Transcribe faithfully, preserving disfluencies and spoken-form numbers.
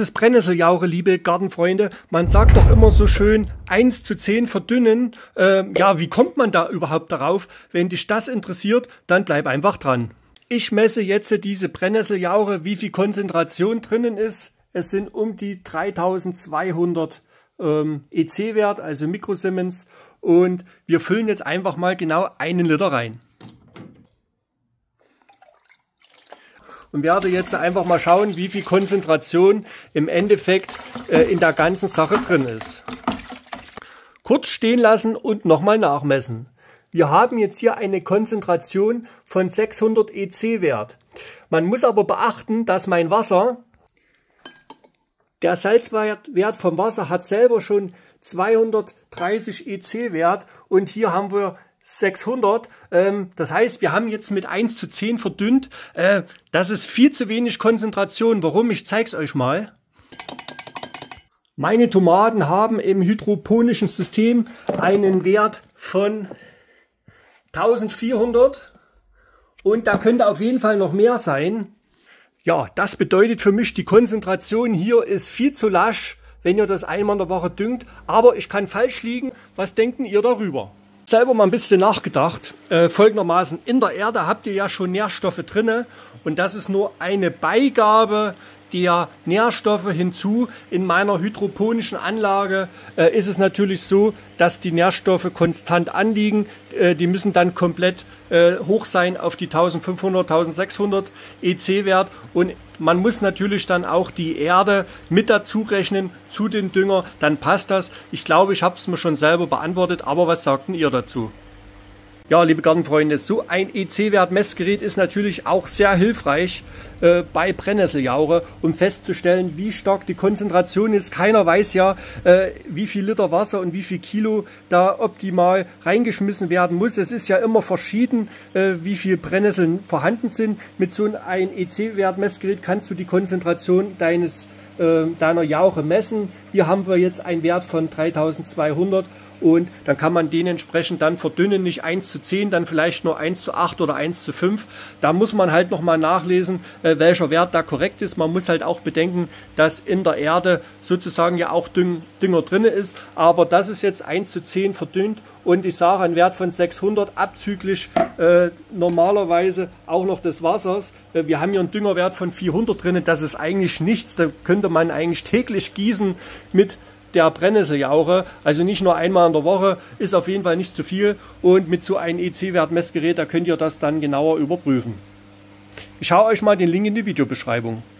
ist Brennnesseljauche, liebe Gartenfreunde. Man sagt doch immer so schön, eins zu zehn verdünnen. Ähm, ja, wie kommt man da überhaupt darauf? Wenn dich das interessiert, dann bleib einfach dran. Ich messe jetzt diese Brennnesseljauche, wie viel Konzentration drinnen ist. Es sind um die dreitausendzweihundert ähm, E C-Wert, also Mikrosiemens. Und wir füllen jetzt einfach mal genau einen Liter rein. Und werde jetzt einfach mal schauen, wie viel Konzentration im Endeffekt äh, in der ganzen Sache drin ist. Kurz stehen lassen und nochmal nachmessen. Wir haben jetzt hier eine Konzentration von sechshundert E C-Wert. Man muss aber beachten, dass mein Wasser, der Salzwert vom Wasser hat selber schon zweihundertdreißig E C-Wert und hier haben wir sechshundert. Ähm, das heißt, wir haben jetzt mit eins zu zehn verdünnt. Äh, das ist viel zu wenig Konzentration. Warum? Ich zeige es euch mal. Meine Tomaten haben im hydroponischen System einen Wert von eintausendvierhundert und da könnte auf jeden Fall noch mehr sein. Ja, das bedeutet für mich, die Konzentration hier ist viel zu lasch, wenn ihr das einmal in der Woche düngt. Aber ich kann falsch liegen. Was denken ihr darüber? Selber mal ein bisschen nachgedacht. Äh, folgendermaßen, in der Erde habt ihr ja schon Nährstoffe drinne und das ist nur eine Beigabe der Nährstoffe hinzu. In meiner hydroponischen Anlage äh, ist es natürlich so, dass die Nährstoffe konstant anliegen. Äh, die müssen dann komplett äh, hoch sein auf die eintausendfünfhundert, eintausendsechshundert E C-Wert und man muss natürlich dann auch die Erde mit dazu rechnen zu den Dünger, dann passt das. Ich glaube, ich habe es mir schon selber beantwortet, aber was sagten ihr dazu? Ja, liebe Gartenfreunde, so ein E C-Wert-Messgerät ist natürlich auch sehr hilfreich äh, bei Brennnesseljauche, um festzustellen, wie stark die Konzentration ist. Keiner weiß ja, äh, wie viel Liter Wasser und wie viel Kilo da optimal reingeschmissen werden muss. Es ist ja immer verschieden, äh, wie viel Brennnesseln vorhanden sind. Mit so einem E C-Wert-Messgerät kannst du die Konzentration deines, äh, deiner Jauche messen. Hier haben wir jetzt einen Wert von dreitausendzweihundert. Und dann kann man den entsprechend dann verdünnen, nicht eins zu zehn, dann vielleicht nur eins zu acht oder eins zu fünf. Da muss man halt nochmal nachlesen, äh, welcher Wert da korrekt ist. Man muss halt auch bedenken, dass in der Erde sozusagen ja auch Düng, Dünger drin ist. Aber das ist jetzt eins zu zehn verdünnt und ich sage ein Wert von sechshundert abzüglich äh, normalerweise auch noch des Wassers. Äh, wir haben hier einen Düngerwert von vierhundert drin. Das ist eigentlich nichts. Da könnte man eigentlich täglich gießen mit der Brennnesseljauche, also nicht nur einmal in der Woche, ist auf jeden Fall nicht zu viel und mit so einem E C-Wert-Messgerät, da könnt ihr das dann genauer überprüfen. Ich schaue euch mal den Link in die Videobeschreibung.